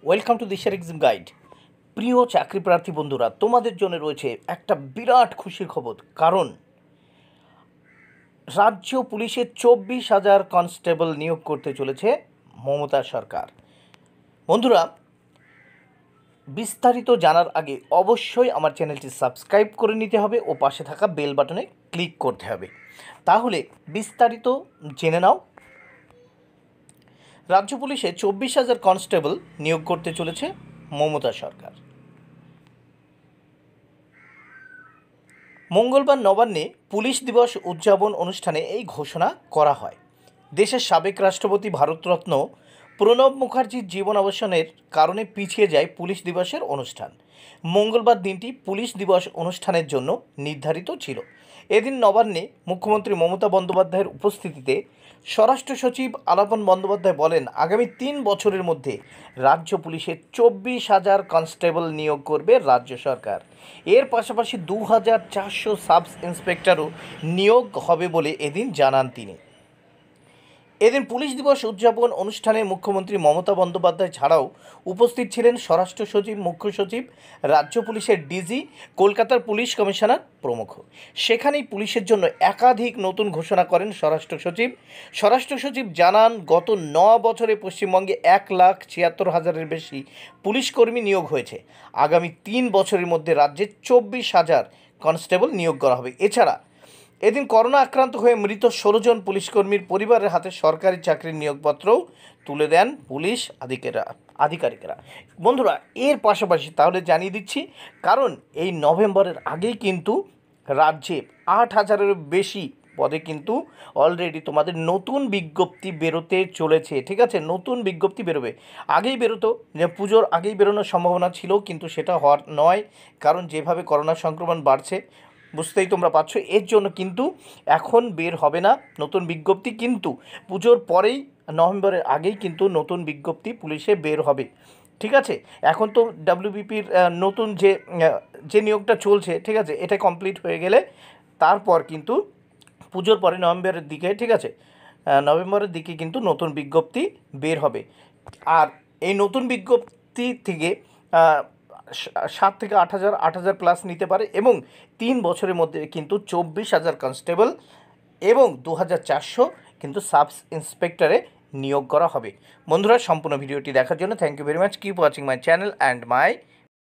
Welcome to দিশার exam guide. প্রিয় চাকরি প্রার্থী বন্ধুরা, তোমাদের জন্য রয়েছে একটা বিরাট খুশির খবর। কারণ রাজ্য পুলিশের 24,000 কনস্টেবল নিয়োগ করতে চলেছে মমতা সরকার। বন্ধুরা, বিস্তারিত জানার আগে অবশ্যই আমার চ্যানেলটি সাবস্ক্রাইব করে নিতে হবে ও পাশে থাকা বেল বাটনে ক্লিক করতে হবে। তাহলে বিস্তারিত জেনে নাও। রাজ্য পুলিশে 24,000 কনস্টেবল নিয়োগ করতে চলেছে মমতা সরকার। মঙ্গলবার নবান্নে পুলিশ দিবস উদযাপন অনুষ্ঠানে এই ঘোষণা করা হয়। দেশের সাবেক রাষ্ট্রপতি ভারতরত্ন প্রণব মুখার্জির জীবনাবসানের কারণে পিছিয়ে যায় পুলিশ দিবসের অনুষ্ঠান। মঙ্গলবার দিনটি পুলিশ দিবস অনুষ্ঠানের জন্য নির্ধারিত ছিল। এদিন নবান্নে মুখ্যমন্ত্রী মমতা বন্দ্যোপাধ্যায়ের উপস্থিতিতে স্বরাষ্ট্র সচিব আলাপন বন্দ্যোপাধ্যায় বলেন, আগামী 3 বছরের মধ্যে রাজ্য পুলিশের 24,000 কনস্টেবল নিয়োগ করবে রাজ্য সরকার। এর পাশাপাশি 2,400 সাব ইন্সপেক্টরও নিয়োগ হবে বলে এদিন জানান তিনি। এদিন পুলিশ দিবস উদযাপন অনুষ্ঠানে মুখ্যমন্ত্রী মমতা বন্দ্যোপাধ্যায় ছাড়াও উপস্থিত ছিলেন স্বরাষ্ট্র সচিব, মুখ্য সচিব, রাজ্য পুলিশের ডিজি, কলকাতার পুলিশ কমিশনার প্রমুখ। সেখানেই পুলিশের জন্য একাধিক নতুন ঘোষণা করেন স্বরাষ্ট্র সচিব। স্বরাষ্ট্র সচিব জানান, গত 9 বছরে পশ্চিমবঙ্গে 1,76,000-এর বেশি পুলিশকর্মী নিয়োগ হয়েছে। আগামী 3 বছরের মধ্যে রাজ্যে 24,000 কনস্টেবল নিয়োগ করা হবে। এছাড়া এদিন করোনা আক্রান্ত হয়ে মৃত 16 জন পুলিশকর্মীর পরিবারের হাতে সরকারি চাকরির নিয়োগপত্রও তুলে দেন পুলিশ আধিকারিকেরা। বন্ধুরা, এর পাশাপাশি তাহলে জানিয়ে দিচ্ছি, কারণ এই নভেম্বরের আগেই কিন্তু রাজ্যে 8,000-এরও বেশি পদে কিন্তু অলরেডি তোমাদের নতুন বিজ্ঞপ্তি বেরোতে চলেছে। ঠিক আছে, নতুন বিজ্ঞপ্তি বেরোবে। আগেই বেরোতো, যে পুজোর আগেই বেরোনোর সম্ভাবনা ছিল, কিন্তু সেটা হওয়ার নয়। কারণ যেভাবে করোনা সংক্রমণ বাড়ছে, বুঝতেই তোমরা পাচ্ছ, এর জন্য কিন্তু এখন বের হবে না নতুন বিজ্ঞপ্তি। কিন্তু পুজোর পরেই, নভেম্বরের আগেই কিন্তু নতুন বিজ্ঞপ্তি পুলিশে বের হবে। ঠিক আছে, এখন তো ডাব্লিউবিপির নতুন যে নিয়োগটা চলছে, ঠিক আছে, এটা কমপ্লিট হয়ে গেলে তারপর কিন্তু পুজোর পরে নভেম্বরের দিকে, ঠিক আছে, নভেম্বরের দিকে কিন্তু নতুন বিজ্ঞপ্তি বের হবে। আর এই নতুন বিজ্ঞপ্তি থেকে 7 থেকে 8,000 প্লাস নিতে পারে, এবং 3 বছরের মধ্যে কিন্তু 24,000 কনস্টেবল এবং 2,400 কিন্তু সাব ইন্সপেক্টরে নিয়োগ করা হবে। বন্ধুরা, সম্পূর্ণ ভিডিওটি দেখার জন্য thank you very much. Keep watching my channel and my